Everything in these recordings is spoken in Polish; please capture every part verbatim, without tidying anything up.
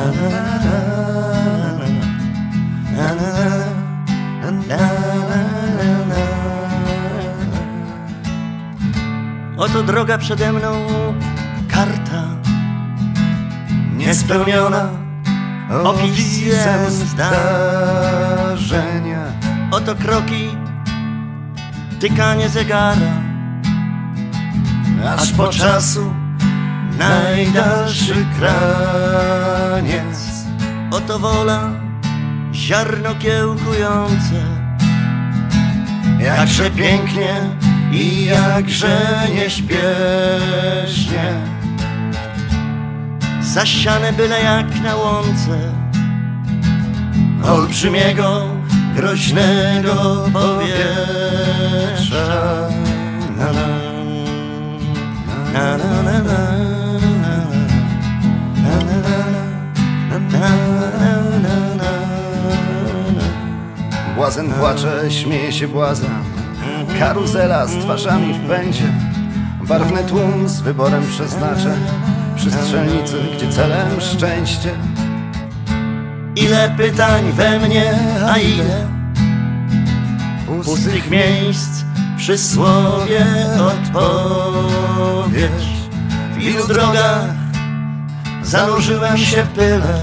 Oto droga przede mną, karta niespełniona opisem zdarzenia. Oto kroki, tykanie zegara, aż po czasu najdalszy kraniec. Oto wola, ziarno kiełkujące, jakże pięknie i jakże nieśpiesznie, zasiane byle jak na łące olbrzymiego, groźnego powietrza. Na, na, na, na, na, na. Błazen płacze, śmieje się błazen. Karuzela z twarzami w pędzie. Barwny tłum z wyborem przeznaczeń. Przy strzelnicy, gdzie celem szczęście. Ile pytań we mnie, a ile pustych miejsc przy słowie odpowiedź. W ilu drogach zanurzyłem się w pyle,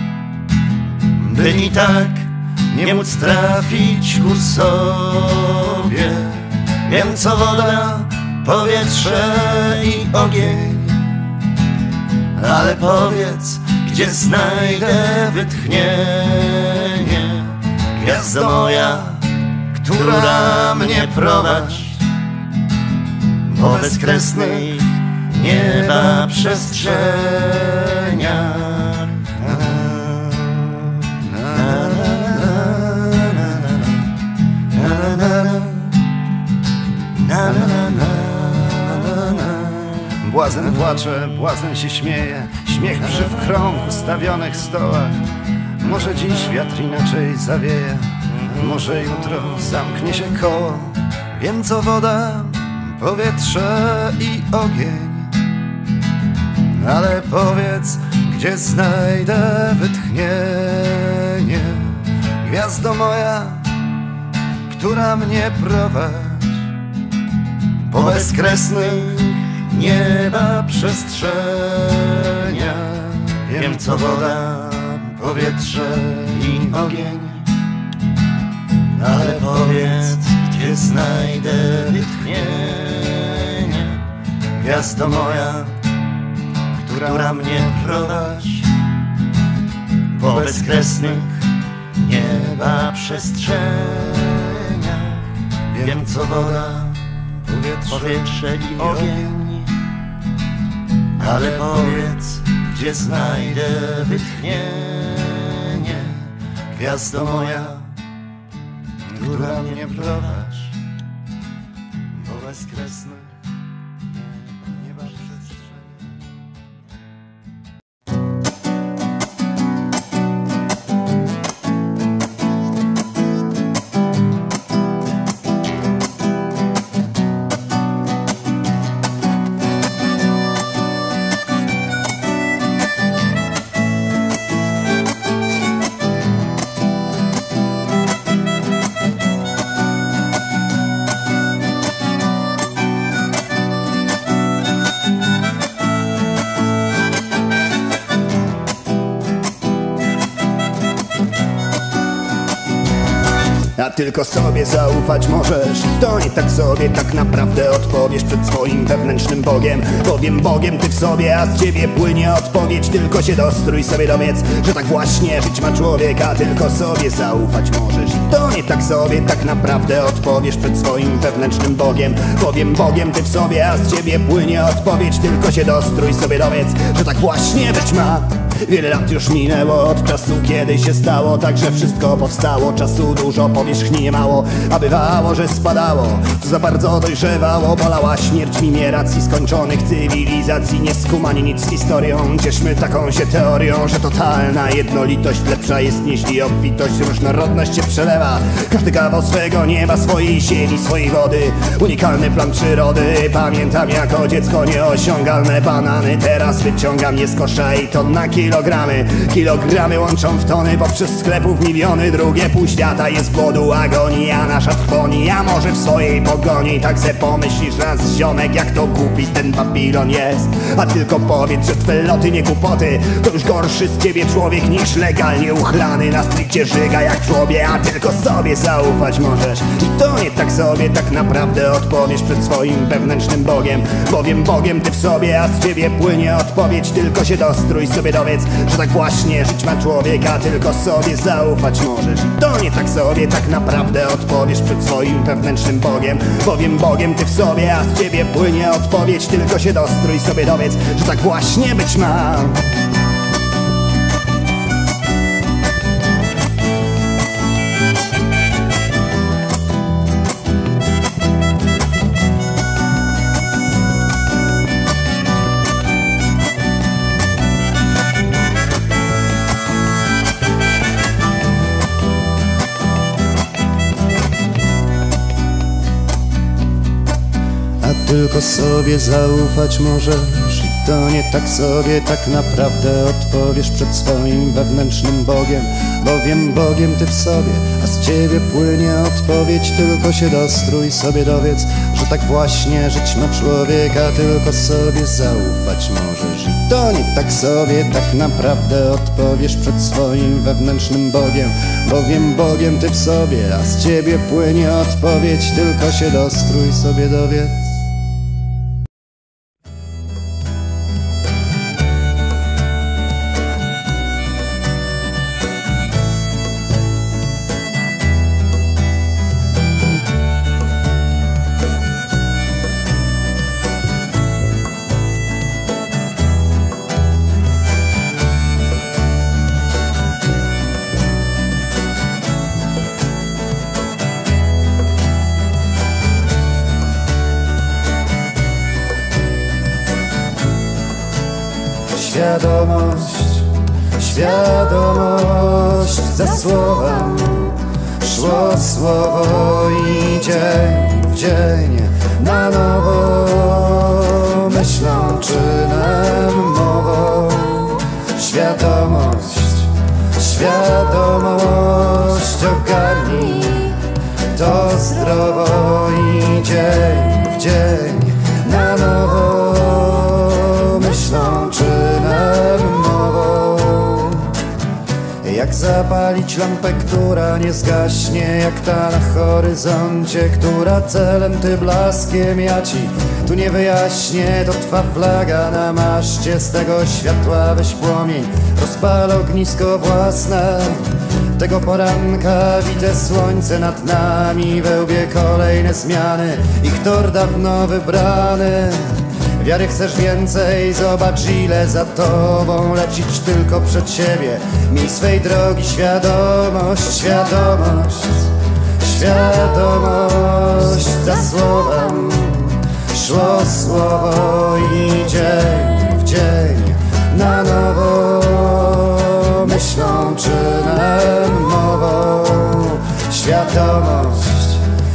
by i tak nie móc trafić ku sobie. Wiem co woda, powietrze i ogień, ale powiedz, gdzie znajdę wytchnienie. Gwiazdo moja, która mnie prowadzi po bezkresnych nieba przestrzeniach. Błazen płacze, błazen się śmieje. Śmiech przy w krąg ustawionych stołach. Może dziś wiatr inaczej zawieje, może jutro zamknie się koło. Wiem co woda, powietrze i ogień, ale powiedz, gdzie znajdę wytchnienie. Gwiazdo moja, która mnie prowadzi po bezkresnych nieba przestrzenia. Wiem co woda, powietrze i ogień, ale powiedz, gdzie znajdę wytchnienie. Gwiazdo moja, która mnie prowadzi po bezkresnych nieba przestrzeniach. Wiem co woda, powietrze, powietrze i ogień, ale powiedz, gdzie znajdę wytchnienie. Gwiazdo moja, która mnie prowadzi po bezkresnych nieba przestrzeniach. A tylko sobie zaufać możesz. To nie tak sobie tak naprawdę odpowiesz przed swoim wewnętrznym Bogiem. Bowiem Bogiem ty w sobie, a z ciebie płynie odpowiedź. Tylko się dostrój, sobie dowiedz, że tak właśnie żyć ma człowiek. A tylko sobie zaufać możesz. I to nie tak sobie tak naprawdę odpowiesz przed swoim wewnętrznym Bogiem. Bowiem Bogiem ty w sobie, a z ciebie płynie odpowiedź. Tylko się dostrój, sobie dowiedz, że tak właśnie być ma. Wiele lat już minęło od czasu, kiedy się stało tak, że wszystko powstało. Czasu dużo, powierzchni nie mało, a bywało, że spadało. Co za bardzo dojrzewało, bolała śmierć w imię racji skończonych cywilizacji. Nie skumani nic z historią, cieszmy taką się teorią, że totalna jednolitość lepsza jest niźli obfitość. Różnorodność się przelewa, każdy kawał swego nieba, swojej ziemi, swojej wody. Unikalny plan przyrody, pamiętam jako dziecko nieosiągalne banany. Teraz wyciągam je z kosza i to na kilka kilogramy. Kilogramy łączą w tony, poprzez sklepów miliony. Drugie pół świata jest głodu, agonii, a nasza trwoni. A może w swojej pogoni tak se pomyślisz raz, ziomek, jak to głupi ten Babilon jest. A tylko powiedz, że twe loty nie głupoty, to już gorszy z ciebie człowiek niż legalnie uchlany na stricie żyga jak w żłobie. A tylko sobie zaufać możesz i to nie tak sobie tak naprawdę odpowiesz przed swoim wewnętrznym Bogiem. Bowiem Bogiem ty w sobie, a z ciebie płynie odpowiedź. Tylko się dostrój, sobie dowiedz, że tak właśnie żyć ma człowiek, a tylko sobie zaufać możesz i to nie tak sobie tak naprawdę odpowiesz przed swoim wewnętrznym Bogiem. Bowiem Bogiem ty w sobie, a z ciebie płynie odpowiedź. Tylko się dostrój, sobie dowiedz, że tak właśnie być ma. Tylko sobie zaufać możesz i to nie tak sobie tak naprawdę odpowiesz przed swoim wewnętrznym Bogiem. Bowiem Bogiem ty w sobie, a z ciebie płynie odpowiedź. Tylko się dostrój, sobie dowiedz, że tak właśnie żyć ma człowieka. Tylko sobie zaufać możesz i to nie tak sobie tak naprawdę odpowiesz przed swoim wewnętrznym Bogiem. Bowiem Bogiem ty w sobie, a z ciebie płynie odpowiedź. Tylko się dostrój, sobie dowiedz. Świadomość, świadomość za słowem szło słowo i dzień w dzień na nowo myślą, czynem, mową. Świadomość, świadomość ogarnij to zdrowo i dzień w dzień na nowo myślą, czynem, mową. Jak zapalić lampę, która nie zgaśnie, jak ta na horyzoncie, która celem ty blaskiem ja ci tu nie wyjaśnię. To twa flaga na maszcie, z tego światła weź płomień, rozpal ognisko własne. Tego poranka widzę słońce nad nami, we łbie kolejne zmiany, ich tor dawno wybrany. Wiary chcesz więcej, zobacz ile za tobą, lecić tylko przed siebie. Miej swej drogi świadomość, świadomość, świadomość za słowem szło słowo i dzień w dzień na nowo myślą, czynem, mową. Świadomość,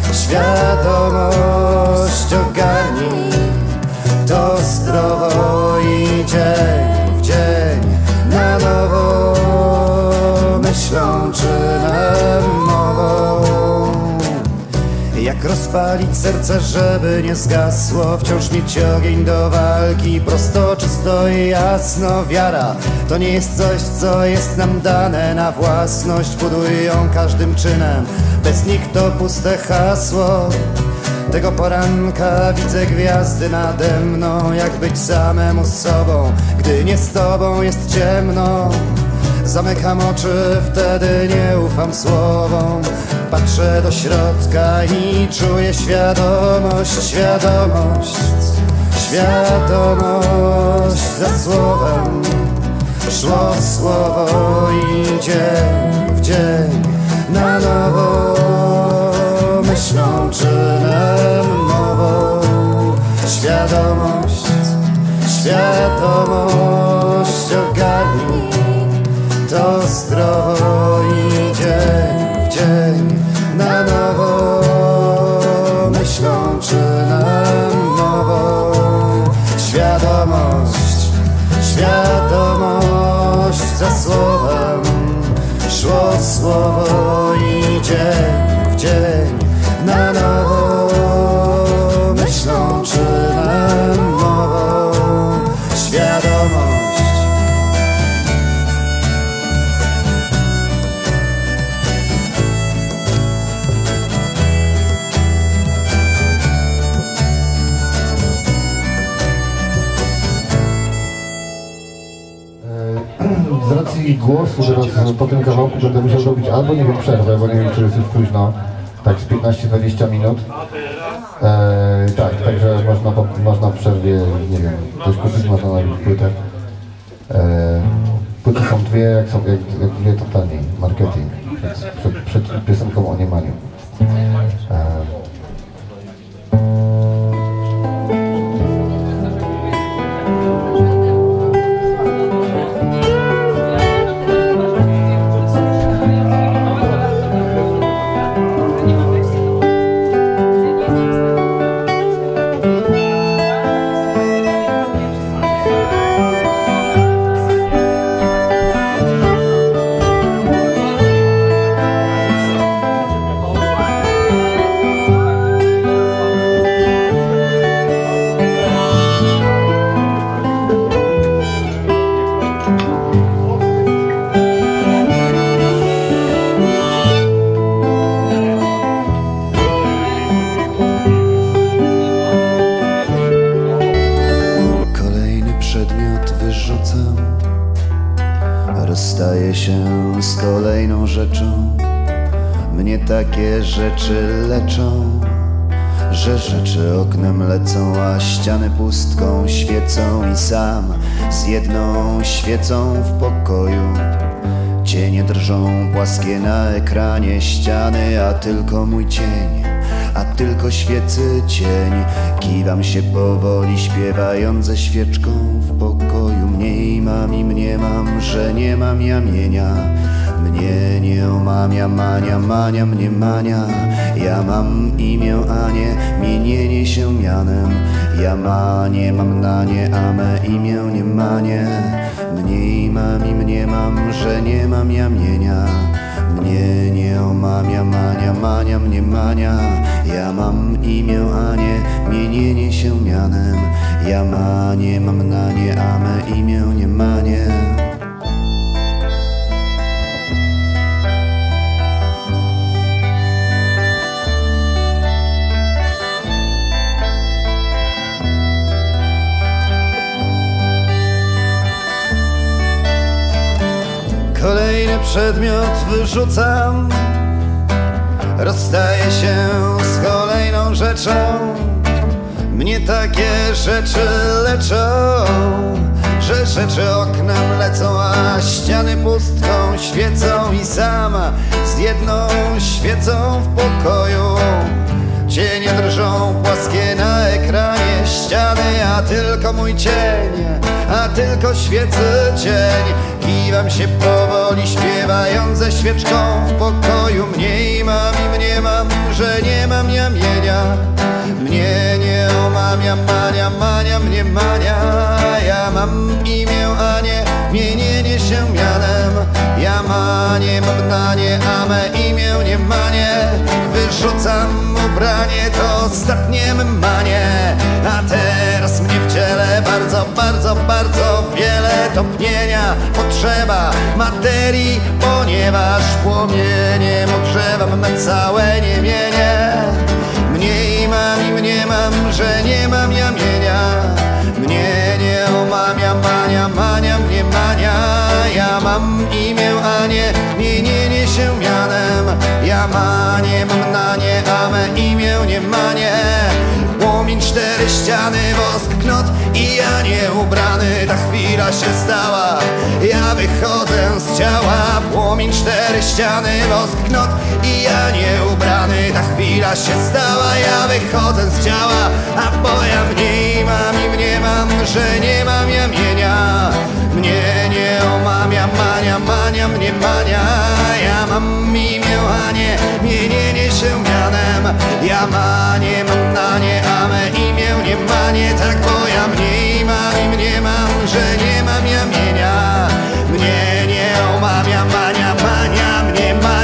świadomość ogarnij to zdrowo i dzień w dzień na nowo myślą, czynem, mową. Jak rozpalić serce, żeby nie zgasło, wciąż mieć ogień do walki, prosto, czysto i jasno. Wiara to nie jest coś, co jest nam dane na własność, buduj ją każdym czynem, bez nich to puste hasło. Tego poranka widzę gwiazdy nade mną, jak być samemu sobą, gdy nie z tobą jest ciemno. Zamykam oczy, wtedy nie ufam słowom, patrzę do środka i czuję świadomość, świadomość, świadomość za słowem szło słowo i dzień w dzień na nowo myślą, czynem, mową. Świadomość, świadomość ogarnij to zdrowo i dzień w dzień na nowo myślą, czynem, mową. Świadomość, świadomość słowo i dzień w dzień na nowo myślą, czy nam nową świadomość. Z racji głosu teraz po tym kawałku będę musiał zrobić albo, nie wiem, przerwę, bo nie wiem, czy jest już późno, tak z piętnaście dwadzieścia minut. E, tak, także można, można w przerwie, nie wiem, coś kupić, można nabić płytę. E, płyty są dwie, jak są jak, jak dwie, to taniej, marketing, przed, przed, przed piosenką o niemaniu. E, Rozstaję się z kolejną rzeczą. Mnie takie rzeczy leczą, że rzeczy oknem lecą, a ściany pustką świecą i sam z jedną świecą w pokoju. Cienie drżą płaskie na ekranie ściany, a tylko mój cień, a tylko świecy cień. Kiwam się powoli, śpiewając ze świeczką w pokoju. Mniej mam i mnie mam, że nie mam jamienia. Mnie nie omamia, mania, mania, mnie mania. Ja mam imię, a nie mienienie się mianem. Ja ma, nie mam na nie, a me imię nie manie. Mniej mam i mnie mam, że nie mam jamienia. Mnie nie omamia, mania, mania, mnie mania. Ja mam imię, a nie mienienie się mianem. Ja ma, nie mam na nie, a me imię nie manie. Kolejny przedmiot wyrzucam. Rozstaję się z kolejną rzeczą. Mnie takie rzeczy leczą, że rzeczy oknem lecą, a ściany pustką świecą i sama z jedną świecą w pokoju. Cienie drżą płaskie na ekranie ściany, a tylko mój cień, a tylko świecy cień. Kiwam się powoli, śpiewając ze świeczką w pokoju. Mniej mam i mnie mam, że nie mam jamienia. Mnie nie omamia, mania, mania, mnie mania. Ja mam imię, a nie mienienie się mianem. Ja ma, nie mam na nie, a me imię nie manie. Wyrzucam ubranie, to ostatnie manie. A teraz mnie w ciele bardzo, bardzo, bardzo wiele topnienia potrzeba materii, ponieważ płomieniem ogrzewam me całe niemienie. Mniej mam i mnie mam, że nie mam jamienia. Mnie nie omamia, mania, mania, mnie mania. Ja mam imię, a nie mienienie się mianem. Ja ma, nie mam na nie, a me imię nie manie. Płomień, cztery ściany, wosk, knot i ja nie ubrany. Ta chwila się stała, ja wychodzę z ciała. Płomień, cztery ściany, wosk, knot i ja nie ubrany. Ta chwila się stała, ja wychodzę z ciała. A bo ja mniej mam i mnie mam, że nie mam jamienia. Mnie nie omamia, mania, mania, mnie mania. Ja mam imię, a nie mienienie się mianem. Ja ma, nie mam na nie, a me imię nie manie. Tak, bo ja mniej mam i mnie mam, że nie mam jamienia. Mnie nie omamia, mania, mania, mnie mania.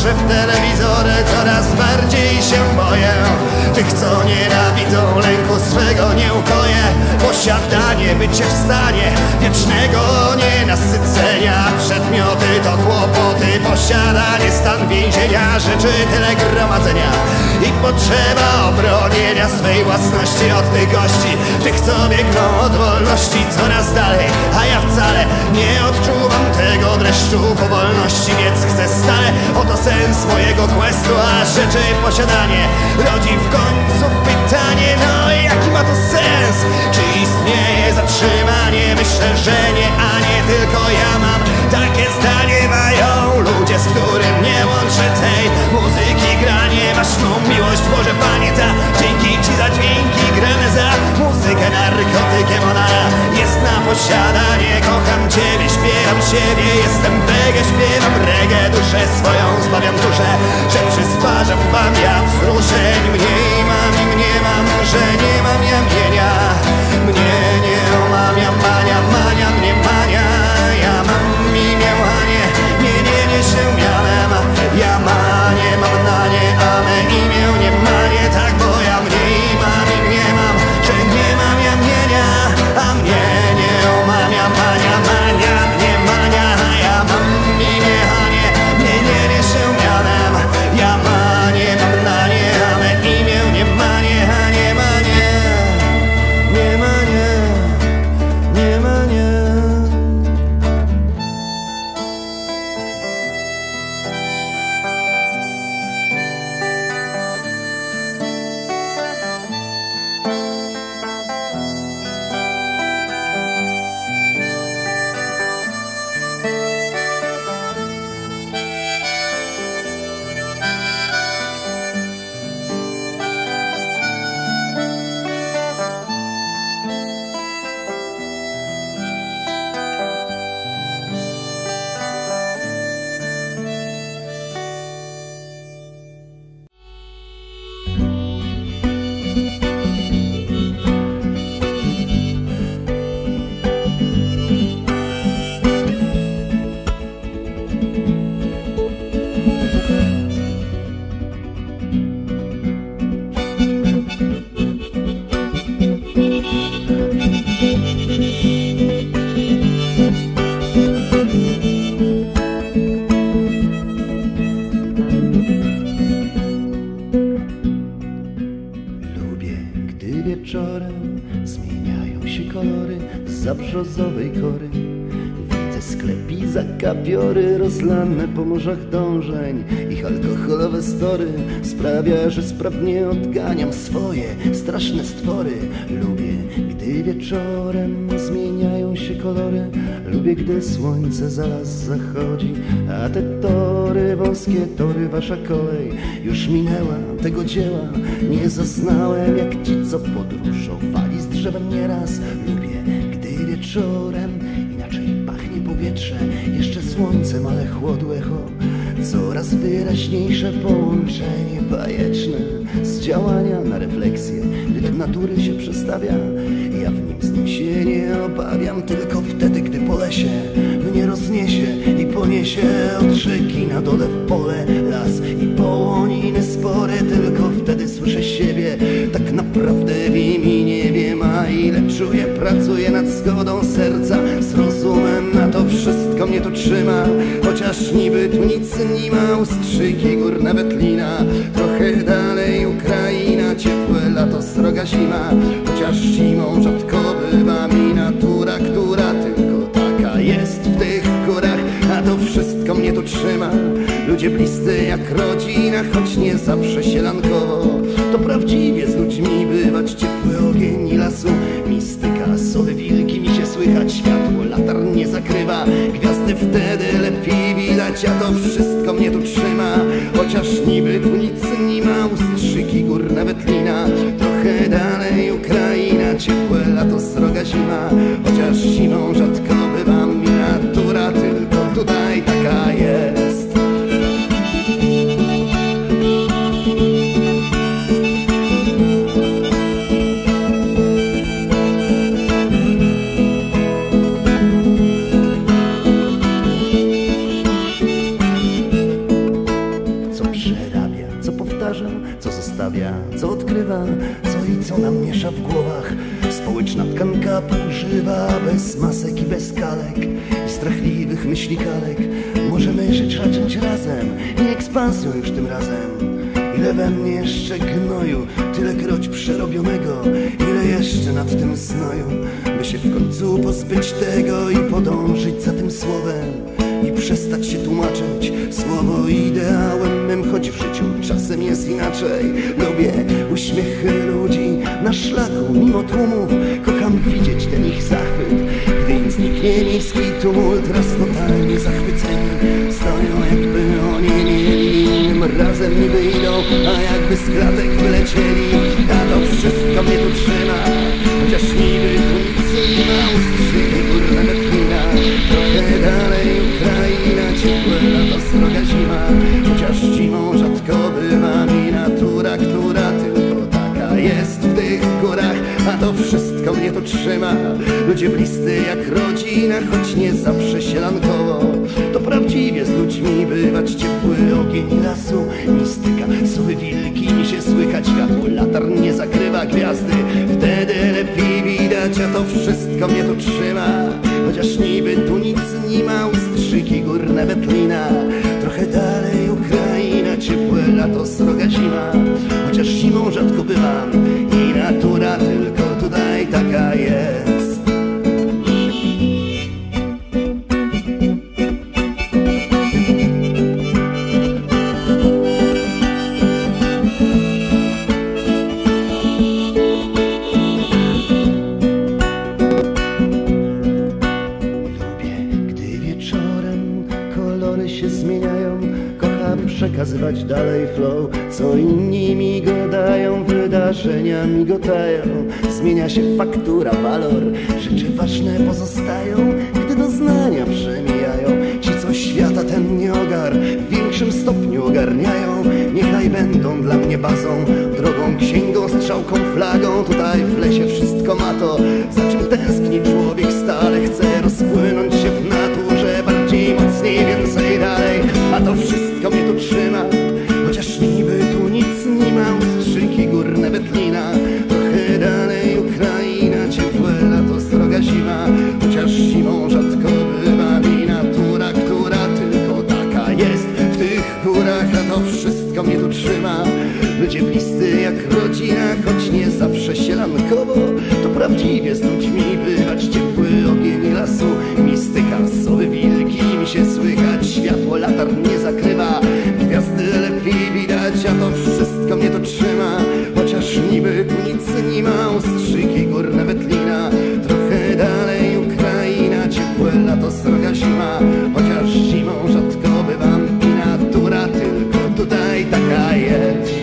patrzę w telewizor, coraz bardziej się boję tych, co nienawidzą, lęku swego nie ukoję. Posiadanie, bycie w stanie wiecznego nienasycenia. Przedmioty to kłopoty, posiadanie stan więzienia. Rzeczy tyle gromadzenia i potrzeba obronienia swej własności od tych gości, tych, co biegną od wolności coraz dalej, a ja wcale nie odczuwam tego dreszczu powolności, więc chcę stale, oto sens mojego questu, a rzeczy posiadanie rodzi w końcu pytanie, no jaki ma to sens? Czy istnieje zatrzymanie? Myślę, że nie, a nie tylko ja mam takie zdanie. Mają ludzie, z którym nie łączę tej muzyki granie. Masz mą miłość, Boże Panie, ta dzięki Ci za dźwięki grane, za muzykę narkotykiem. Ona jest na posiadanie. Kocham Ciebie, śpiewam siebie, jestem wege, śpiewam reggae. Duszę swoją zbawiam duszę, że przysparzam wam ja wzruszeń. Mniej mam i mnie mam, że nie mam ja mienia. Mnie nie omamia, mania, mania, mnie mania. Ja mam imię, a nie, nie, nie, nie się mianem. Ja manie, mam na nie, a me imię nie manie. Tak, bo ja mniej mam i mnie mam, że nie mam ja mienia. A mnie nie omamia, mania, mania, mnie mania. Ja mam imię, a nie, nie, nie, nie się mianem. Ja manie, mam na nie, a me imię nie manie, a nie manie. Nie manie, nie manie. Wieczorem zmieniają się kolory za brzozowej kory. Widzę sklepi za kapiory rozlane po morzach dążeń. Ich alkoholowe story sprawia, że sprawnie odganiam swoje straszne stwory. Lubię, gdy wieczorem zmieniają się kolory. Lubię, gdy słońce zaraz zachodzi, a te tory, wąskie tory, wasza kolej już minęła. Tego dzieła nie zaznałem, jak ci, co podróżowali z drzewem nieraz. Lubię, gdy wieczorem inaczej pachnie powietrze, jeszcze słońcem, ale chłodu echo. Coraz wyraźniejsze połączenie bajeczne z działania na refleksję. Rytm natury się przestawia, ja w nim z nim się nie obawiam. Tylko wtedy, gdy po lesie mnie rozniesie i poniesie od rzeki na dole w pole, las i połoniny spory. Tylko wtedy słyszę siebie, tak naprawdę wiem i nie wiem, a ile czuję, pracuję nad zgodą serca z rozumem. Na to wszystko mnie tu trzyma, chociaż niby tu nic nie ma. Ustrzyki gór, nawet lina, trochę dalej Ukraina. Ciepłe lato, sroga zima, chociaż zimą rzadko bywa mi natura, która tylko taka jest w tych górach. A to wszystko mnie tu trzyma, ludzie bliscy jak rodzina, choć nie zawsze sielankowo. To prawdziwie z ludźmi bywać, ciepły ogień i lasu, mistyka, sowy wilki mi się słychać, światło latarń nie zakrywa, gwiazdy wtedy lepiej widać. A to wszystko mnie tu trzyma, chociaż niby tu nic nie ma. Ustrzyki gór, nawet lina, trochę dalej Ukraina. Ciepłe lato, sroga zima, chociaż zimą rzadko bywa mi natura, tylko tutaj taka jest. zostawia, co odkrywa, co i co nam miesza w głowach. Społeczna tkanka półżywa, bez masek i bez kalek i strachliwych myśli kalek. Możemy żyć, raczyć razem i ekspansją już tym razem. Ile we mnie jeszcze gnoju, tyle kroć przerobionego, ile jeszcze nad tym znoju, by się w końcu pozbyć tego i podążyć za tym słowem i przestać się tłumaczyć. Słowo ideałem mym, choć w życiu czasem jest inaczej. Lubię uśmiechy ludzi na szlaku mimo tłumów, kocham widzieć ten ich zachwyt, gdy im zniknie miejski tumult. Raz totalnie zachwyceni stoją, jakby oni mieli innym razem niby idą, a jakby z klatek wylecieli. A to wszystko mnie tu trzyma, chociaż niby tu nic nie ma. Ustrzyki górna metlina, trochę dalej Ukraina, ciepłe lato, sroga zima, chociaż zimą rzadko bywa mi natura, która tylko taka jest w tych górach. A to wszystko mnie tu trzyma, ludzie bliscy jak rodzina, choć nie zawsze sielankowo. To prawdziwie z ludźmi bywać, ciepły ogień lasu, mistyka, suwy wilki, mi się słychać, światło latarń nie zakrywa gwiazdy, wtedy lepiej widać. A to wszystko mnie tu trzyma, chociaż niby tu nic nie ma. Ustrzyki górne Wetlina, trochę dalej Ukraina, ciepłe lato, sroga zima, chociaż zimą rzadko bywam i natura tylko tutaj taka jest. Przekazywać dalej flow, co inni migodają, wydarzenia migotają. Zmienia się faktura, walor, rzeczy ważne pozostają, gdy doznania przemijają. Ci, co świata ten nie ogar, w większym stopniu ogarniają. Niechaj będą dla mnie bazą, drogą, księgą, strzałką, flagą. Tutaj w lesie wszystko ma to, za czym tęskni człowiek stale. Chce rozpłynąć się w naturze, bardziej, mocniej, więcej, dalej. A to wszystko mnie tu trzyma, chociaż niby tu nic nie ma. Ustrzyki górne Wetlina, trochę dalej Ukraina, ciepłe lato, sroga zima, chociaż zimą rzadko bywa mi natura, która tylko taka jest w tych górach. A to wszystko mnie tu trzyma, ludzie bliscy jak rodzina, choć nie zawsze sielankowo. To prawdziwie z ludźmi bywać, ciepły ogień lasu, mistyka, sowy wilki, mi się słychać, światło latarń nie zakrywa, gwiazdy lepiej widać. A to wszystko mnie tu trzyma, chociaż niby tu nic nie ma. Ustrzyki górne Wetlina, trochę dalej Ukraina, ciepłe lato, sroga zima, chociaż zimą rzadko bywam i natura tylko tutaj taka jest.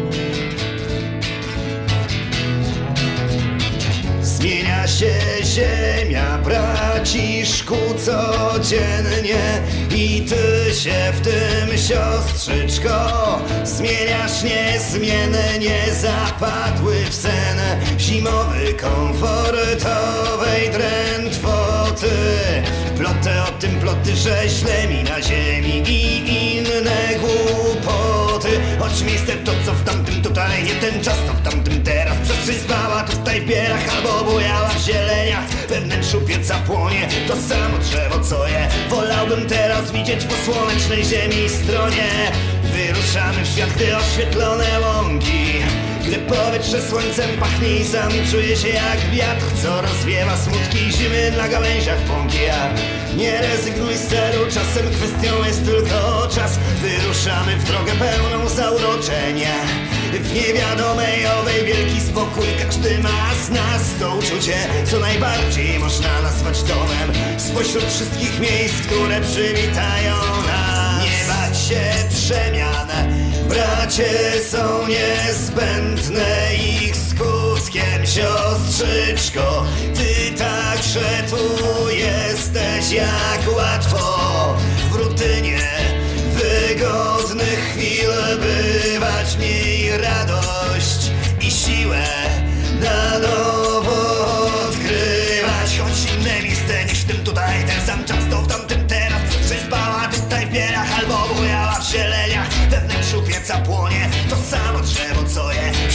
Zmienia się ziemia, braciszku, codziennie i ty się w tym, siostrzyczko, zmieniasz niezmiennie. Zapadły w sen zimowy, komfortowej drętwoty. Ploty o tym, ploty, że źle mi na ziemi i inne głupoty. Choć miejsce to, co w tamtym, tutaj nie ten czas, to w tamtym teraz. Przestrzeń spała tutaj w bierach albo bujała w zieleniach. We wnętrzu pieca płonie to samo drzewo, co je wolałbym teraz widzieć po słonecznej ziemi stronie. Wyruszamy w świat, gdy oświetlone łąki, gdy powietrze słońcem pachnie i sam czuję się jak wiatr, co rozwiewa smutki zimy na gałęziach pąki. Ja nie rezygnuj z celu, czasem kwestią jest tylko czas. Wyruszamy w drogę pełną zauroczenia, w niewiadomej owej wielki spokój. Każdy ma z nas to uczucie, co najbardziej można nazwać domem, spośród wszystkich miejsc, które przywitają nas. Nie bać się przemian, bracie są niezbędne, ich skutkiem, siostrzyczko, ty także tu jesteś. Jak łatwo w rutynie wygodnych chwil bywać, miej radość i siłę na nowo odkrywać. Choć inne miejsce niż w tym tutaj, ten sam czas to w tamtym teraz. Przestrzeń spała tutaj w bierach albo bujała w zieleniach. We wnętrzu pieca płonie to samo drzewo, co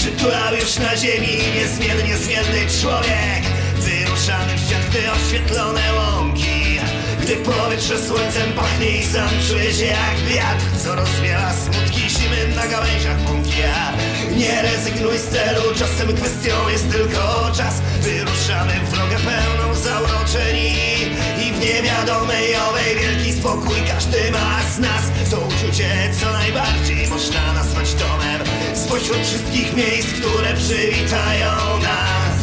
przytulał już na ziemi niezmiennie zmienny człowiek. Wyruszamy w świat, gdy oświetlone łąki, gdy powietrze słońcem pachnie i sam czuję się jak wiatr, co rozwiała smutki zimy na gałęziach pąki. Nie rezygnuj z celu, czasem kwestią jest tylko czas. Wyruszamy w drogę pełną zauroczeń i w niewiadomej owej wielki spokój każdy ma z nas. To uczucie, co najbardziej można nazwać domem, spośród wszystkich miejsc, które przywitają nas.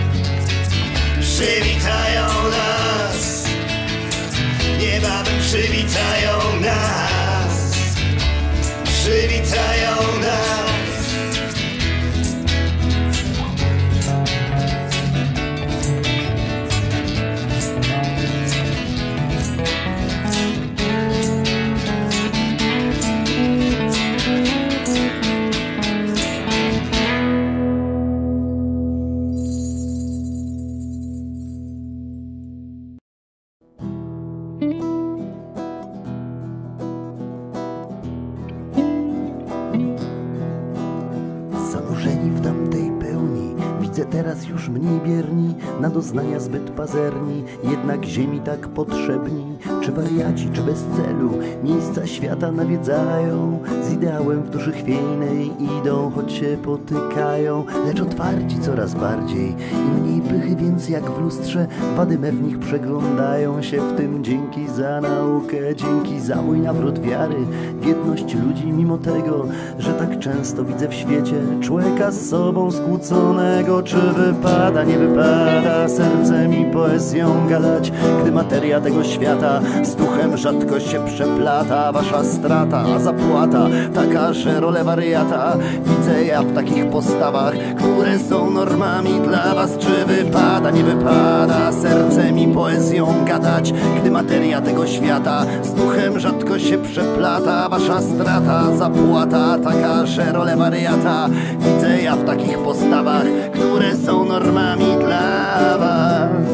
Przywitają nas, niebawem przywitają nas, przywitają nas. Zanurzeni w tamtej pełni, widzę teraz już mniej bierni, na doznania zbyt pazerni, jednak ziemi tak potrzebni. Czy wariaci, czy bez celu, miejsca świata nawiedzają, z ideałem w duszy chwiejnej idą, choć się potykają, lecz otwarci coraz bardziej, im mniej pychy, więc jak w lustrze wady me w nich przeglądają się. W tym dzięki za naukę, dzięki za mój nawrót wiary w jedność ludzi, mimo tego, że tak często widzę w świecie człowieka z sobą skłóconego. Czy wypada, nie wypada sercem i poezją gadać, gdy materia tego świata z duchem rzadko się przeplata? Wasza strata, a zapłata taka, że rolę wariata widzę ja w takich postawach, które są normami dla was. Czy wypada, nie wypada sercem i poezją gadać, gdy materia tego świata z duchem rzadko się przeplata? Wasza strata, zapłata taka, że rolę wariata widzę ja w takich postawach, które są normami dla was.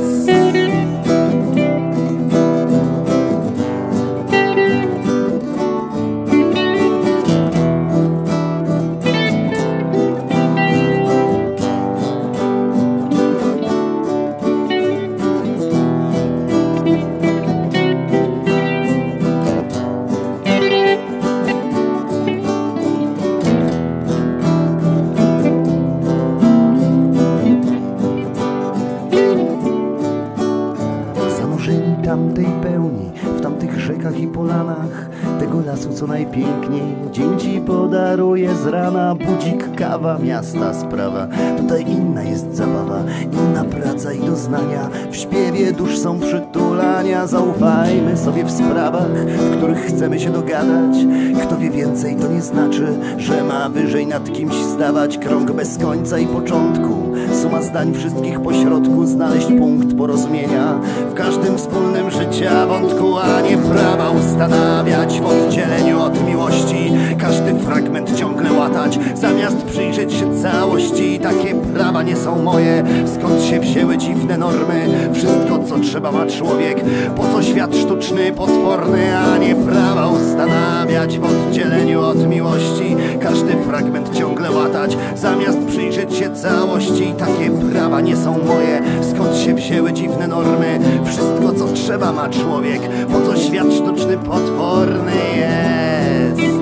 Tamtej pełni, w tamtych rzekach i polanach, tego lasu co najpiękniej, dzień ci podaruje z rana. Budzik, kawa, miasta sprawa, tutaj inna jest zabawa, inna praca i doznania, w śpiewie dusz są przytulania. Zaufajmy sobie w sprawach, w których chcemy się dogadać. Kto wie więcej, to nie znaczy, że ma wyżej nad kimś stawać. Krąg bez końca i początku, suma zdań wszystkich pośrodku, znaleźć punkt porozumienia w każdym wspólnym życia wątku, a nie prawa ustanawiać w oddzieleniu od miłości. Każdy fragment ciągle łatać, zamiast przyjrzeć się całości. Takie prawa nie są moje, skąd się wzięły dziwne normy? Wszystko co trzeba ma człowiek, po co świat sztuczny, potworny, a nie prawa ustanawiać w oddzieleniu od miłości. Każdy fragment ciągle łatać, zamiast przyjrzeć się całości. Takie prawa nie są moje, skąd się wzięły dziwne normy? Wszystko co trzeba ma człowiek, po co świat sztuczny, potworny jest?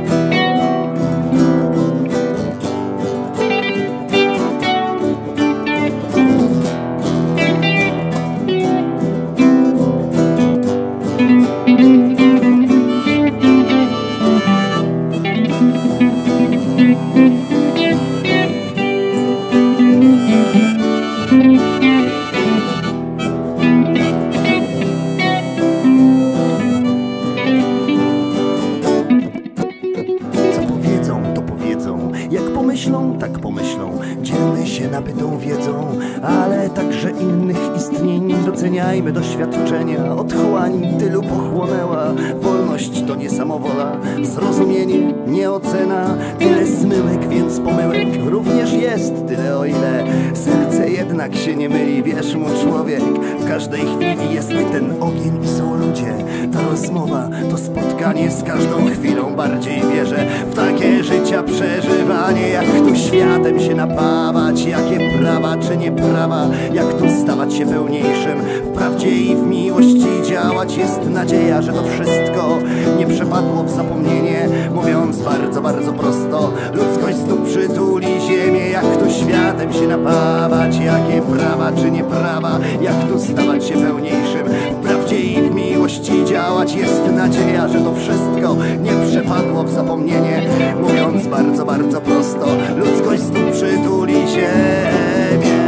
Jak pomyślą, tak pomyślą, dzielmy się nabytą wiedzą, ale także innych istnień. Doceniajmy doświadczenia, otchłań tylu pochłonęła wolność to nie samowola, zrozumienie, nie ocena. Tyle zmyłek, więc pomyłek również jest tyle, o ile serce jednak się nie myli. Wierz mu, człowiek, w każdej chwili jest ten ogień i są ludzie. Ta rozmowa to spotkanie z każdą chwilą. Bardziej wierzę w takie życia przeżywanie. Jak tu światem się napawać, jakie prawa czy nieprawa, jak tu stawać się pełniejszym w prawdzie i w miłości działać. Jest nadzieja, że to wszystko nie przepadło w zapomnienie. Mówiąc bardzo, bardzo prosto, ludzkość znów przytuli ziemię. Jak tu światem się napawać, jakie prawa czy nieprawa, jak tu stawać się pełniejszym w prawdzie i w miłości działać. Jest nadzieja, że to wszystko nie przepadło w zapomnienie. Mówiąc bardzo, bardzo prosto, ludzkość znów przytuli ziemię.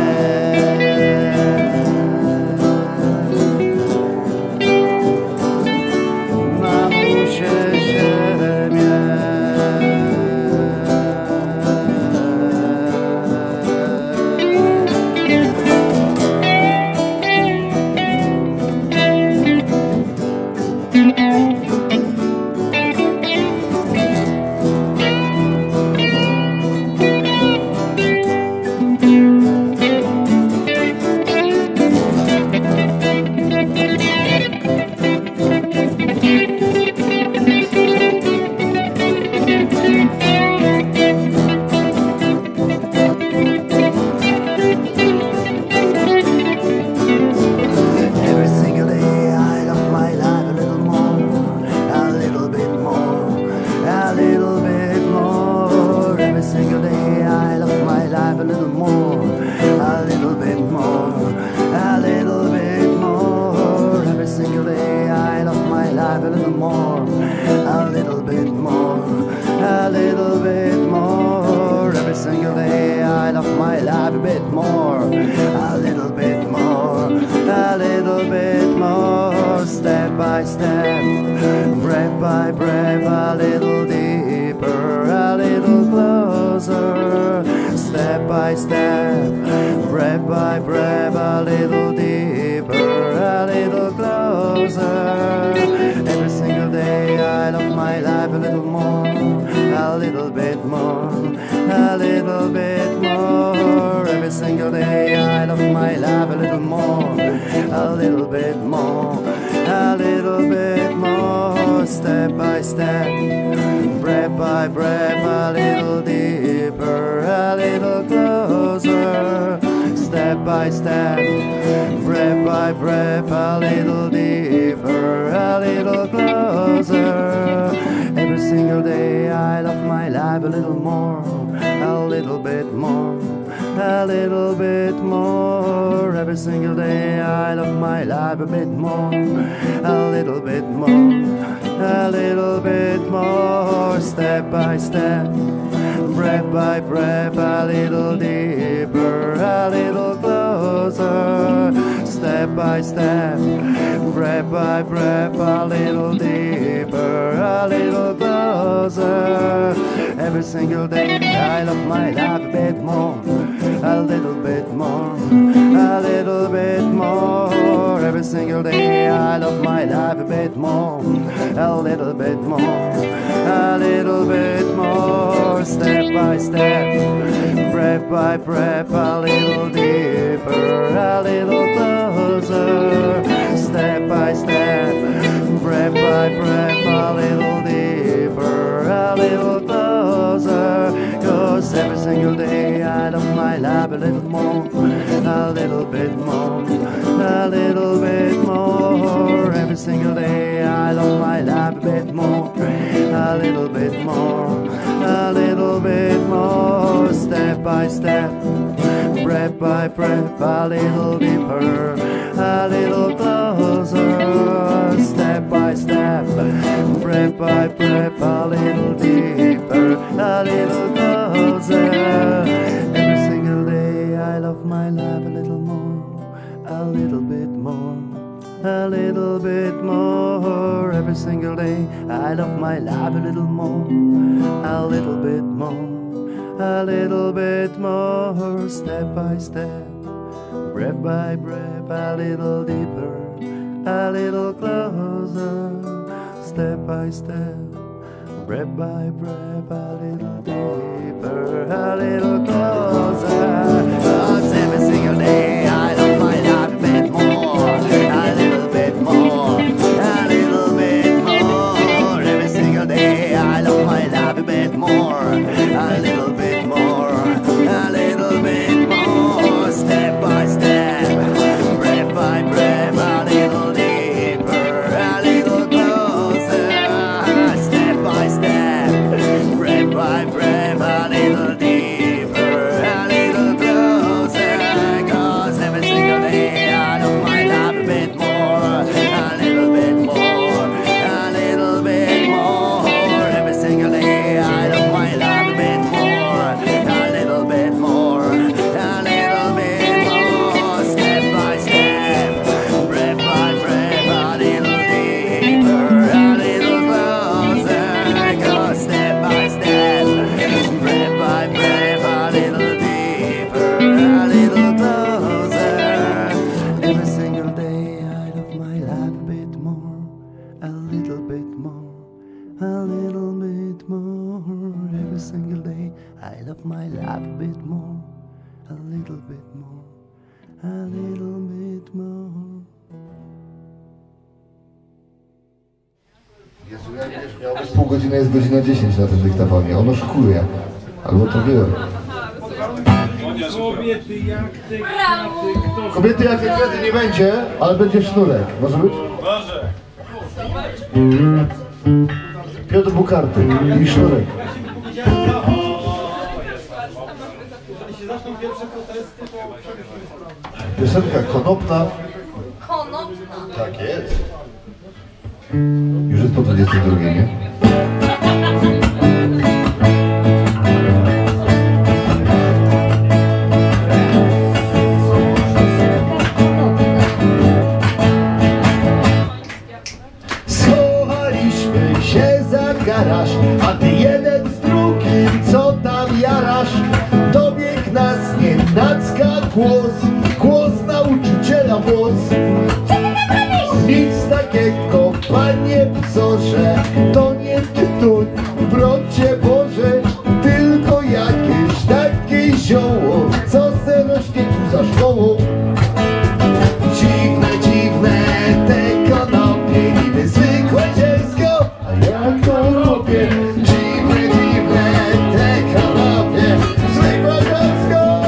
Mamusie ziemię. Every single day I love my life a bit more, a little bit more, a little bit more. Every single day I love my life a bit more, a little bit more, a little bit more. Step by step, breath by breath, a little deeper, a little closer. Step by step, breath by breath, a little deeper, a little closer. Cause every single day I love my life a little more, a little bit more, a little bit more. Every single day I love my life a bit more, a little bit more, a little bit more. Step by step, breath by breath, a little deeper, a little closer. Step by step, breath by breath, a little deeper, a little closer. Every single day I love my life a little more, a little bit more, a little bit more. Every single day I love my life a little more, a little bit more, a little bit more. Step by step, breath by breath, a little deeper, a little closer. step by step, breath by breath, a little deeper, a little closer. Cause every single day I love my life a bit more, a little bit more, a little bit more. Every single day I love my life a bit more, a little bit more, a little bit more. Step by step, breath by breath, a little deeper, a little closer. Step by step, breath by breath, a little deeper, a little closer. Cause every single day I love my life a bit more, a little bit more, a little bit more. Every single day I love my life a bit more, a little bit more, a little bit more. Step by step, breath by breath, a little deeper, a little closer. Cause step by step, breath by breath, a little deeper, a little closer. Every single day I love my life a bit more, a little bit more, a little bit more. Every single day I love my life a bit more, a little bit more, a little bit more. Jezu, jak wiesz, miałbyś pół godziny, jest godzina dziesięć na tym dyktafonie. On oszukuje. Albo to wie. Kobiety jak te kwiaty, Kobiety jak te kwiaty nie będzie, ale będzie sznurek. Może być? Może. Piotr Bukarty i sznurek. Piosenka konopna. Konopna. Tak jest. Już jest po dwudziestej drugiej, nie? Schowaliśmy się za garaż, a ty jeden z drugim, co tam jarasz? Dobiegł nas nienacka głos, głos nauczyciela włos. Nic takiego, panie psorze, to nie tytuł, brodzie Boże, tylko jakieś takie zioło, co se rośnie tu za szkołą. Dziwne, dziwne te konopie, niby zwykłe zielsko, a jak to robię? Dziwne, dziwne te konopie, zwykłe zielsko.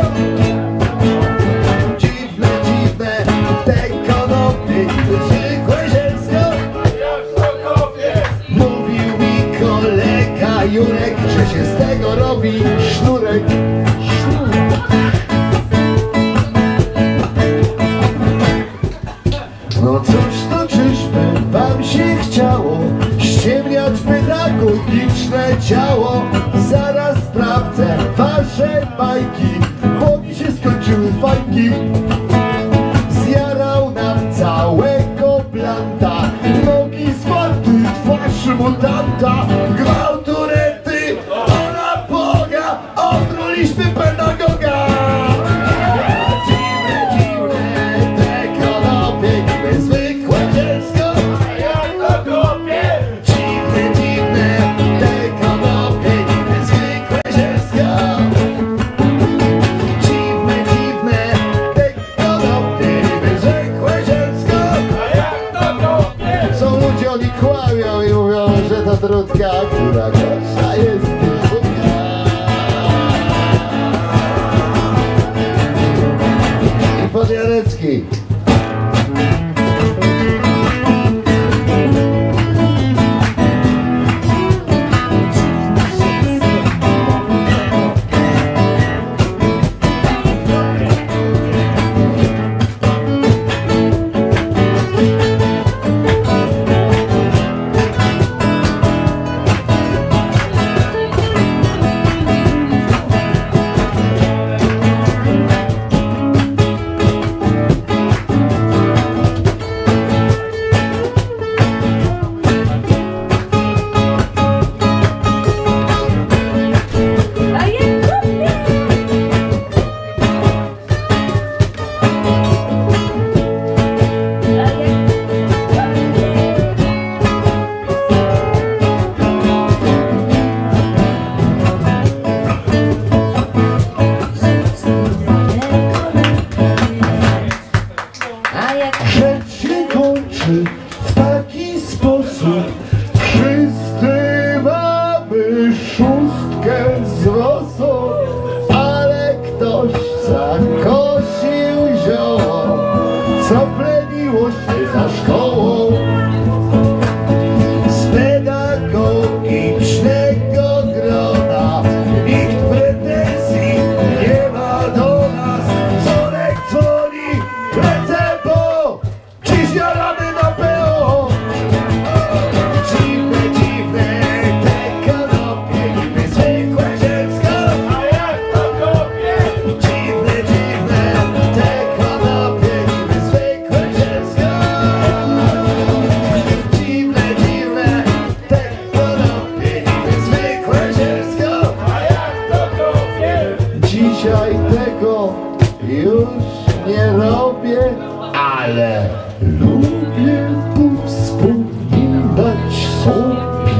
Dziwne, dziwne te konopie, niby zwykłe zielsko, a jak to robię? Mówił mi kolega Jurek, że się z tego robi sznurek. No cóż to czyżby wam się chciało ściemniać pedagogiczne ciało? Zaraz sprawdzę wasze bajki, bo mi się skończyły fajki. Zjarał nam całego blanta, nogi zwarty, twarz mutanta, gwałtu rety, ona Boga, otruliśmy pedagoga. Trudka, która gorsza jest trudka. I Podjarecki.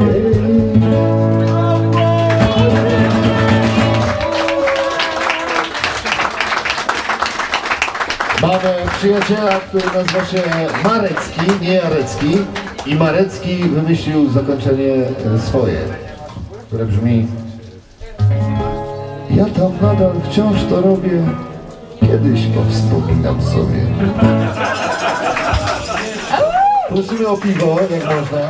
Mamy przyjaciela, który nazywa się Marecki, nie Jarecki. I Marecki wymyślił zakończenie swoje, które brzmi: ja tam nadal wciąż to robię, kiedyś powspominam sobie. Prosimy o piwo, jak można.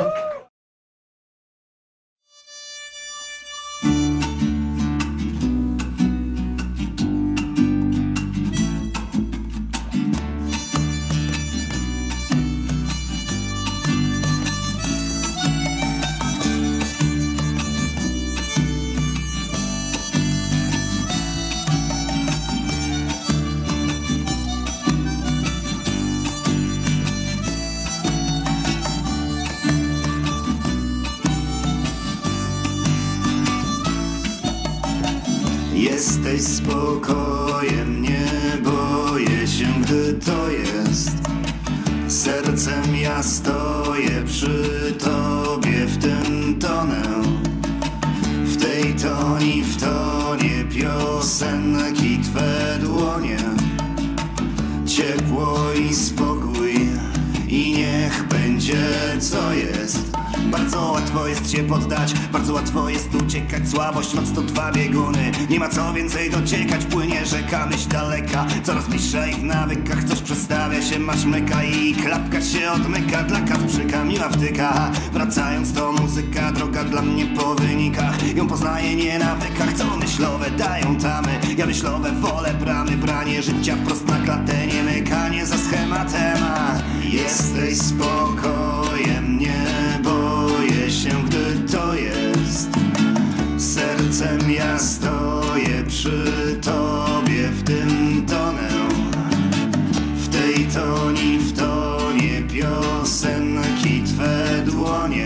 Jesteś spokojem, nie boję się, gdy to jest. Sercem ja stoję przy tobie w tym tonę, w tej toni, w tonie piosenki twe dłonie. Ciepło i spokój i niech będzie co jest. Bardzo łatwo jest się poddać, bardzo łatwo jest uciekać. Słabość, moc to dwa bieguny, nie ma co więcej dociekać. Płynie rzeka, myśl daleka, coraz bliższa i w nawykach coś przestawia się, masz myka i klapka się odmyka. Dla Kasprzyka miła wtyka, wracając to muzyka, droga dla mnie po wynikach. Ją poznaję nie na wykach, co myślowe dają tamy. Ja myślowe wolę bramy, branie życia wprost na klatę, nie mykanie za schematem. A jesteś spokojem, nie boję się, gdy to jest. Sercem ja stoję przy tobie w tym tonę, w tej toni, w tonie piosenki twe dłonie.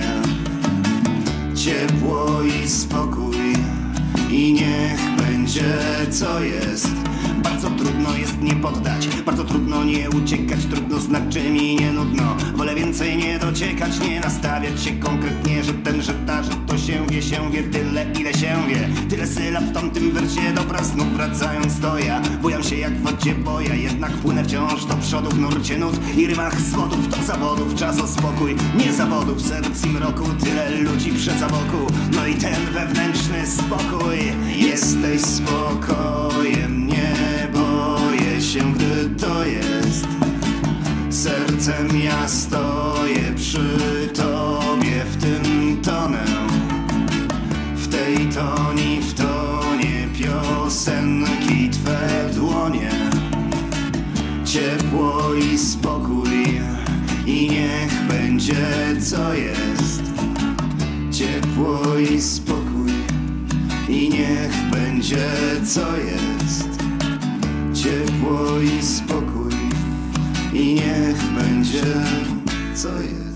Ciepło i spokój i niech będzie co jest. Bardzo trudno jest nie poddać, bardzo trudno nie uciekać. Trudno znaczy mi nie nudno, wolę więcej nie dociekać. Nie nastawiać się konkretnie, że ten, że ta, że to się wie, się wie tyle, ile się wie. Tyle sylab w tamtym wersie, dobra, znów wracając to ja. Bujam się jak w wodzie boja, jednak płynę wciąż do przodu w nurcie nut i rymach zwodów. Do zawodów, czas o spokój, nie zawodów, serc i mroku. Tyle ludzi przed wokół, no i ten wewnętrzny spokój. Jesteś spokojem, nie boję się, gdy to jest. Sercem ja stoję przy tobie w tym tonę, w tej toni, w tonie piosenki twe dłonie. Ciepło i spokój i niech będzie co jest. Ciepło i spokój i niech będzie co jest. Ciepło i spokój i niech będzie co jest.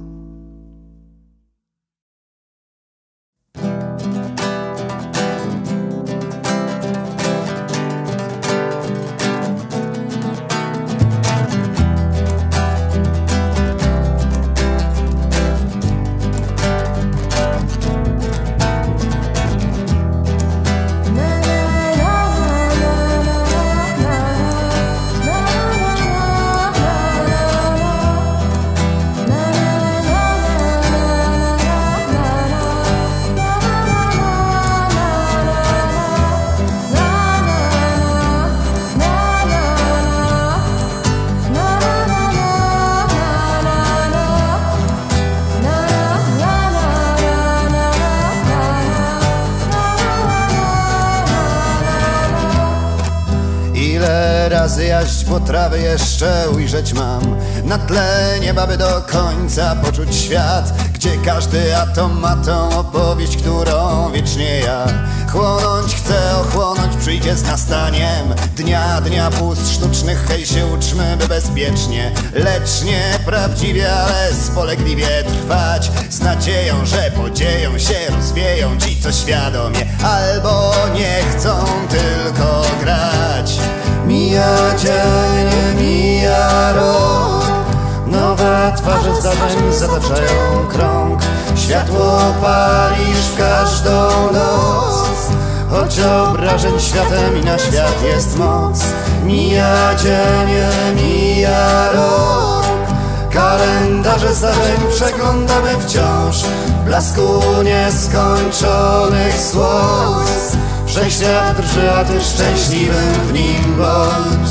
Razy jaść po trawy jeszcze ujrzeć mam na tle nieba, by do końca poczuć świat, gdzie każdy atom ma tą opowieść, którą wiecznie ja chłonąć chcę, ochłonąć przyjdzie z nastaniem dnia, dnia pust sztucznych. Hej, się uczmy, by bezpiecznie, lecz nie prawdziwie, ale spolegliwie trwać, z nadzieją, że podzieją się, rozwieją ci, co świadomie albo nie chcą tylko grać. Mija dzień, mija rok, nowe twarze zdarzeń zataczają krąg. Światło palisz w każdą noc, choć obrażeń światem i na świat jest moc. Mija dzień, mija rok, kalendarze zdarzeń przeglądamy wciąż w blasku nieskończonych słońc. Wszechświat drży, a ty szczęśliwym w nim bądź.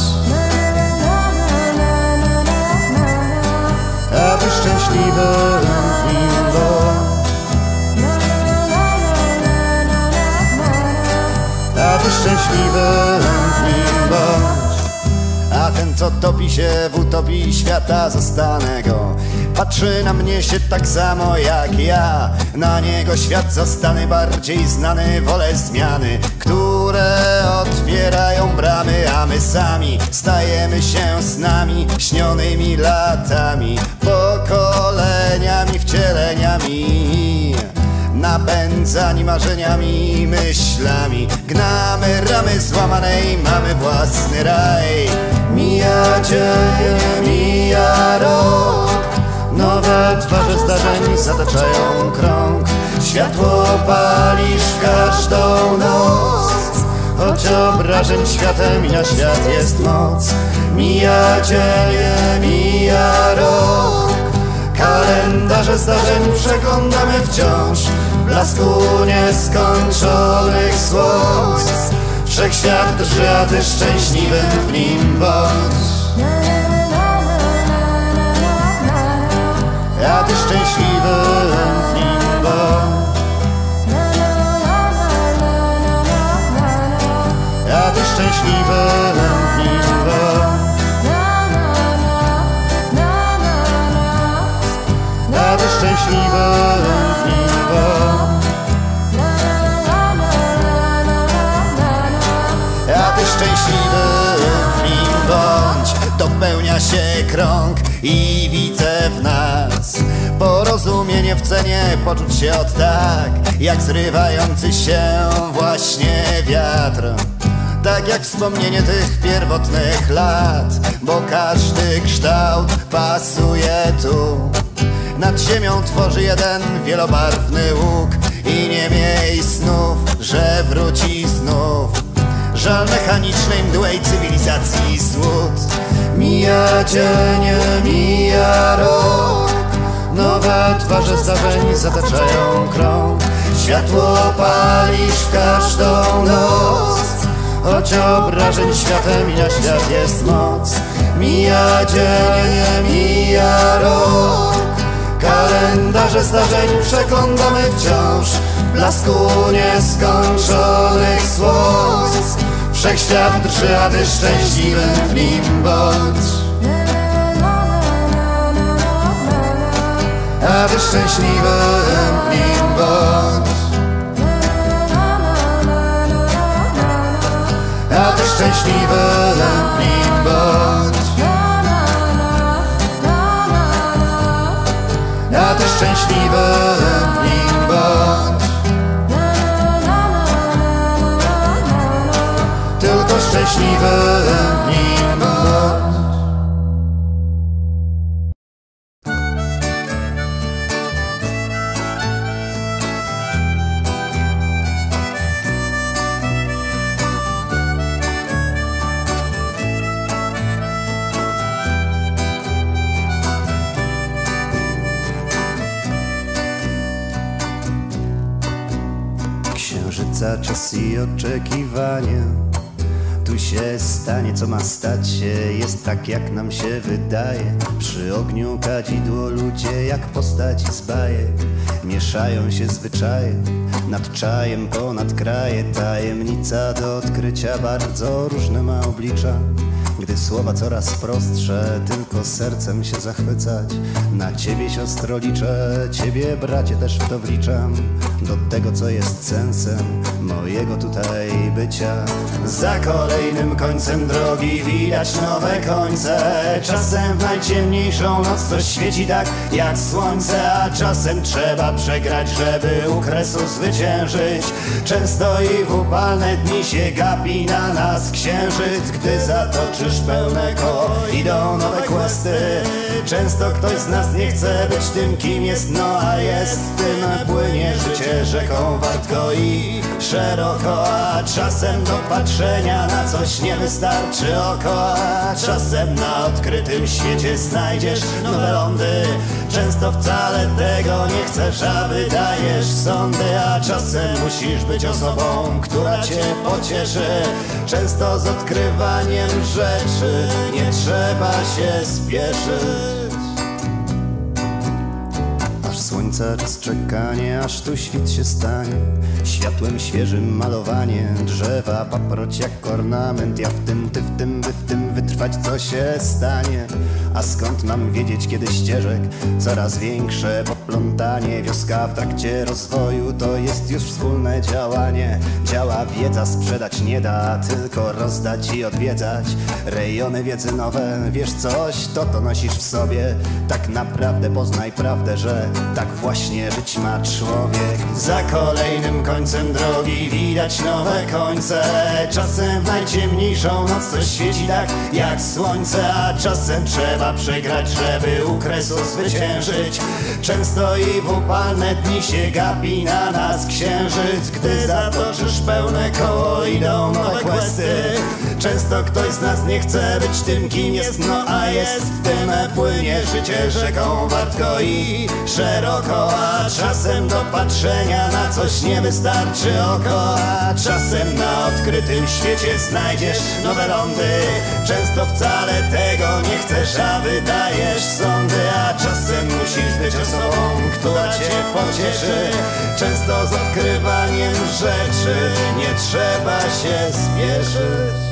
A ty szczęśliwym w nim bądź. A ty szczęśliwym w nim bądź. A ten, co topi się w utopii świata zastanego, patrzy na mnie się tak samo jak ja. Na niego świat zostany bardziej znany. Wolę zmiany, które otwierają bramy, a my sami stajemy się snami śnionymi latami, pokoleniami, wcieleniami, napędzani marzeniami i myślami. Gnamy ramy złamanej, mamy własny raj. Mija dzień, mija rok, nowe twarze zdarzeń zataczają krąg. Światło palisz w każdą noc, choć obrażeń światem i na świat jest moc. Mija dzień, mija rok, kalendarze zdarzeń przeglądamy wciąż w blasku nieskończonych słońc. Wszechświat drży, a ty szczęśliwym w nim bądź. A ty szczęśliwym w nim bądź. A ty szczęśliwym w nim bądź. A ty szczęśliwym w nim bądź. A ty szczęśliwym w nim bądź. Dopełnia się krąg i widzę w nas porozumienie w cenie poczuć się od tak, jak zrywający się właśnie wiatr. Tak jak wspomnienie tych pierwotnych lat, bo każdy kształt pasuje tu. Nad ziemią tworzy jeden wielobarwny łuk i nie miej snów, że wróci znów żal mechanicznej mdłej cywilizacji złód. Mija dzień, mija rok, nowe twarze zdarzeń zataczają krąg. Światło palisz w każdą noc, choć obrażeń światem i na świat jest moc. Mija dzień, mija rok, kalendarze zdarzeń przeglądamy wciąż w blasku nieskończonych słońc. Wszechświat drży, a ty szczęśliwym w nim bądź. A ty szczęśliwym w nim bądź. A ty szczęśliwym w nim bądź. A ty szczęśliwym w nim bądź. Tylko szczęśliwym w nim bądź. Księżyca czas i oczekiwanie. Tu się stanie, co ma stać się, jest tak, jak nam się wydaje. Przy ogniu kadzidło ludzie jak postaci z bajek mieszają się zwyczaje, nad czajem ponad kraje. Tajemnica do odkrycia bardzo różne ma oblicza. Gdy słowa coraz prostsze, tylko sercem się zachwycać. Na ciebie, siostro, liczę, ciebie, bracie, też w to wliczam. Do tego, co jest sensem mojego tutaj bycia. Za kolejnym końcem drogi widać nowe końce. Czasem w najciemniejszą noc coś świeci tak jak słońce, a czasem trzeba przegrać, żeby u kresu zwyciężyć. Często i w upalne dni się gapi na nas księżyc. Gdy zatoczysz pełne koło, idą nowe questy. Często ktoś z nas nie chce być tym, kim jest, no a jest tym. Płynie życie rzeką wartko i szeroko, a czasem do patrzenia na coś nie wystarczy oko, a czasem na odkrytym świecie znajdziesz nowe lądy. Często wcale tego nie chcesz, a wydajesz sądy, a czasem musisz być osobą, która cię pocieszy. Często z odkrywaniem rzeczy nie trzeba się spieszyć. Aż słońca czas czekanie, aż tu świt się stanie światłem świeżym malowanie drzewa, paproć jak ornament. Ja w tym, ty w tym, wy w tym, wytrwać co się stanie. A skąd mam wiedzieć, kiedy ścieżek coraz większe poplątanie? Wioska w trakcie rozwoju to jest już wspólne działanie. Działa wiedza, sprzedać nie da, tylko rozdać i odwiedzać. Rejony wiedzy nowe, wiesz coś, to to nosisz w sobie. Tak naprawdę poznaj prawdę, że tak właśnie żyć ma człowiek. Za kolejnym końcem drogi widać nowe końce. Czasem w najciemniejszą noc coś świeci tak jak słońce, a czasem trzeba przegrać, żeby u kresu zwyciężyć. Często i w upalne dni się gapi na nas księżyc. Gdy zatoczysz pełne koło, idą nowe questy. Często ktoś z nas nie chce być tym, kim jest, no a jest tym. Płynie życie rzeką wartko i szeroko, a czasem do patrzenia na coś nie wystarczy oko, a czasem na odkrytym świecie znajdziesz nowe lądy. Często wcale tego nie chcesz, a wydajesz sądy, a czasem musisz być osobą, która cię pocieszy. Często z odkrywaniem rzeczy nie trzeba się spieszyć.